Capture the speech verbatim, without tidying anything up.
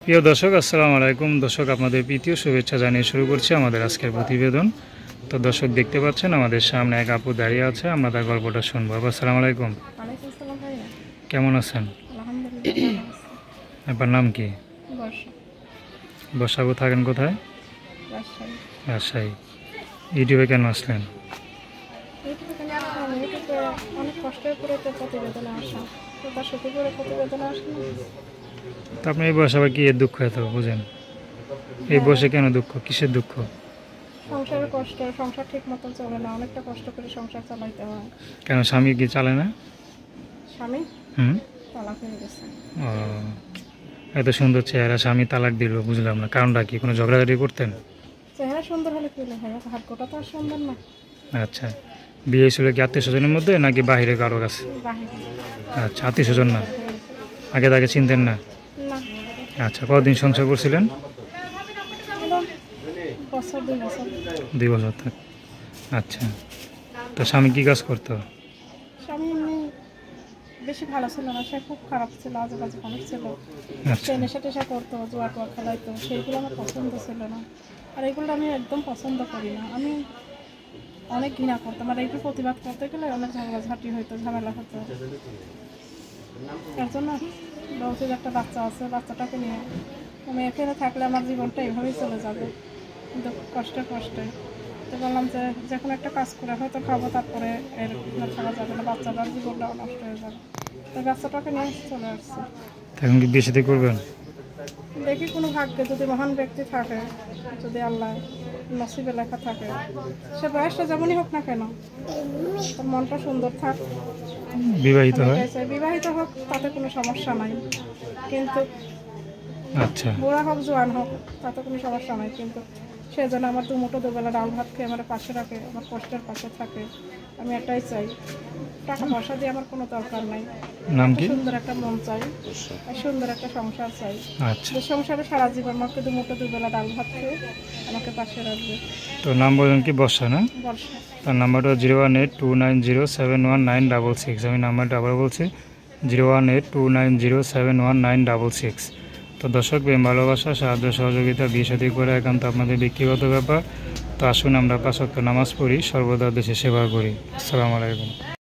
প্রিয় দর্শক, আসসালামু আলাইকুম। দর্শক, আপনাদের প্রীতীয় শুভেচ্ছা জানিয়ে শুরু করছি আমাদের আজকের প্রতিবেদন। তো দর্শক, দেখতে পাচ্ছেন আমাদের সামনে এক আপু দাঁড়িয়ে আছে, আমরা তার গল্পটা শুনবো। আপু, আসসালামু আলাইকুম। ওয়ালাইকুম আসসালাম ভাইয়া। কেমন আছেন? আলহামদুলিল্লাহ ভালো আছি। আপনার নাম কি? বর্ষা, বর্ষা আপু, থাকেন কোথায়? রাজশাহী। রাজশাহী। ইউটিউবে কেন আসলেন? ইউটিউবে কেন আসলাম? ইউটিউবে অনেক কষ্টের করে তো প্রতিবেদনে আসা, তো তার সাথে করে প্রতিবেদনে আসলাম। তো আপনি এই বয়সে আবার কি এর দুঃখ এত বুঝেন? এই বয়সে কেন দুঃখ? কিসের দুঃখ? সংসারের কষ্ট, সংসার ঠিক মতো চলে না, অনেকটা কষ্ট করে সংসার চালাইতে হয়। কেন, স্বামী কি চালে না? স্বামী হুম। তালাক হয়ে গেছে। ও, এত সুন্দর চেহারা, স্বামী তালাক দিল, বুঝলাম না কারণটা কি? কোনো ঝগড়াঝাটি করতেন? চেহারা সুন্দর হলে কি হলো ভাইয়া, ভাগ্যটা তো আর সুন্দর না। আচ্ছা, বিয়ে ছিল কি আত্মীয় স্বজনের মধ্যে নাকি বাইরে কারো কাছে? বাহিরে আচ্ছা, আত্মীয় স্বজন না, আগে তাকে চিনতেন না? না। আচ্ছা, কতদিন সংসার করছিলেন? এবার বছর দুই বছর। দুই বছর থাক। আচ্ছা, তো স্বামী কী কাজ করতো? স্বামী এমনি বেশি ভালো ছিল না, সে খুব খারাপ ছিল, আজে বাজে মানুষ ছিল। আচ্ছা, সে নেশা টেশা করতো, জুয়া টুয়া খেলাইতো, সেইগুলো আমার পছন্দ ছিল না। আর এগুলো আমি একদম পছন্দ করি না, আমি অনেক ঘৃণা করতাম। আর এইগুলো প্রতিবাদ করতে গেলে অনেক ঝগড়াঝাটি হইতো, ঝামেলা হতো। এর জন্য বলছি যে একটা বাচ্চা আছে, বাচ্চাটাকে নিয়ে আমি এখানে থাকলে আমার জীবনটা এইভাবেই চলে যাবে, কিন্তু কষ্টে কষ্টে। তো বললাম যে যে কোনো একটা কাজ করে হয়তো খাবো, তারপরে এর থাকা যাবে না, বাচ্চাটার জীবনটাও নষ্ট হয়ে যাবে। তো বাচ্চাটাকে নিয়ে চলে আসছে। এখন কি বিয়ে শাদী করবেন? দেখি কোনো ভাগ্যে যদি মহান ব্যক্তি থাকে, যদি আল্লাহ নসিবে লেখা থাকে, সে বয়সটা যেমনই হোক না কেন, তার মনটা সুন্দর থাক। বিবাহিত আমি হয়? এটাই চাই, বিবাহিত হোক তাতে কোনো সমস্যা নাই, কিন্তু আচ্ছা, বুড়া হোক জোয়ান হোক তাতে কোনো সমস্যা নাই, কিন্তু সে যেন আমার দু মুঠো দুবেলা ডাল ভাত খেয়ে আমার পাশে রাখে, আমার কষ্টের পাশে থাকে। আমি এটাই চাই। টাকা পয়সা দিয়ে আমার কোনো দরকার নাই। নাম কি? সুন্দর একটা মন চাই, আর সুন্দর একটা সংসার চাই। আচ্ছা, যে সংসারে সারা জীবন আমাকে দু মুঠো দুবেলা ডাল ভাত খেয়ে আমাকে পাশে রাখবে। তো নাম বলেন কি? বর্ষা না? বর্ষা। তার নাম্বারটা zero one eight two nine zero seven one nine double six. আমি নাম্বারটা আবার বলছি, zero one eight two nine zero seven one nine double six. তো দর্শক, প্রেম ভালোবাসা সাহায্য সহযোগিতা বিয়ে শাদী করে একান্ত আপনাদের ব্যক্তিগত ব্যাপার। তো আসুন আমরা পাঁচ ওয়াক্ত নামাজ পড়ি, সর্বদা দেশে সেবা করি। আসসালামু আলাইকুম।